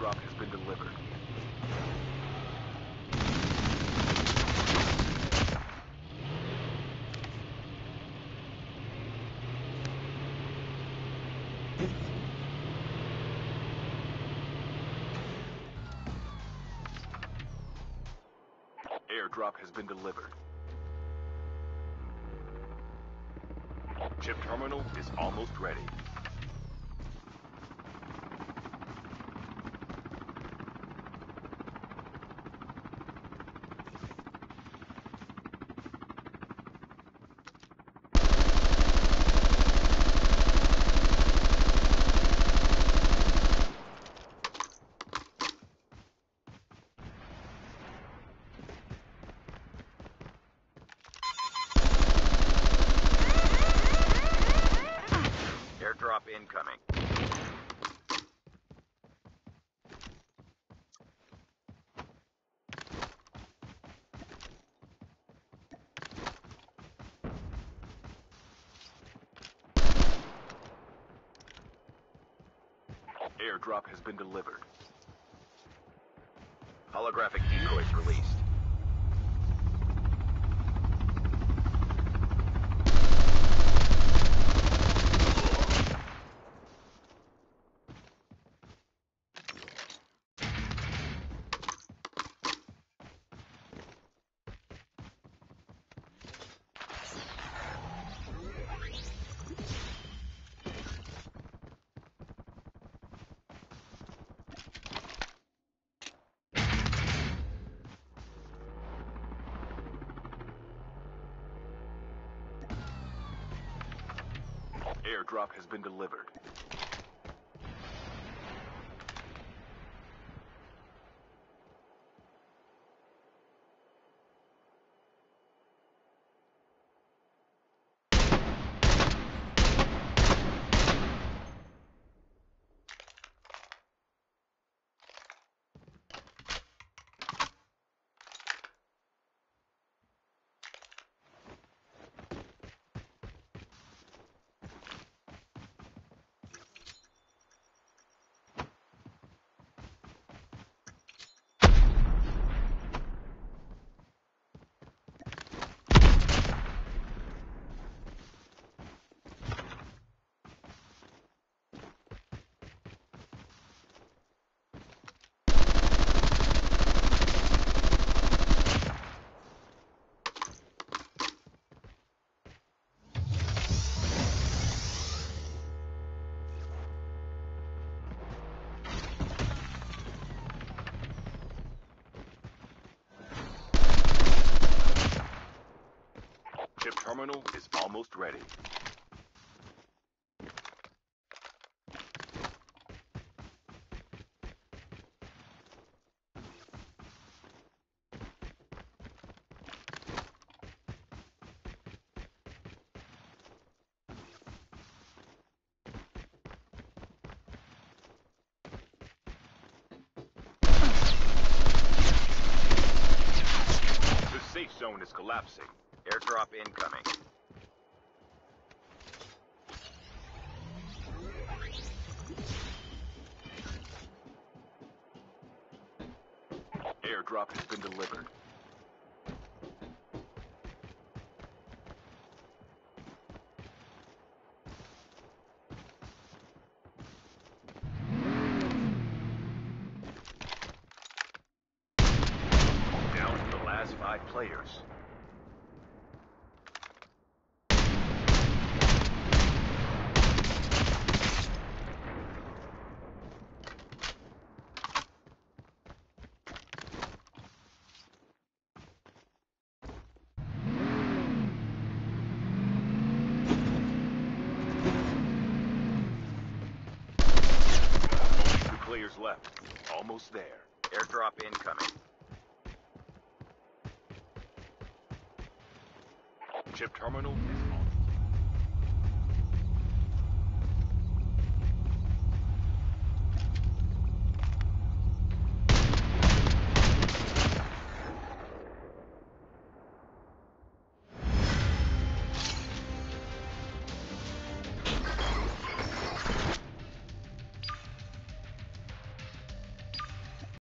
Airdrop has been delivered. Airdrop has been delivered. Chip terminal is almost ready. Airdrop incoming. Airdrop has been delivered. Holographic decoys released. Airdrop has been delivered. Chip terminal is almost ready. The safe zone is collapsing. Airdrop incoming. Airdrop has been delivered. Down to the last 5 players. Only 2 players left. Almost there. Airdrop incoming. Chip terminal is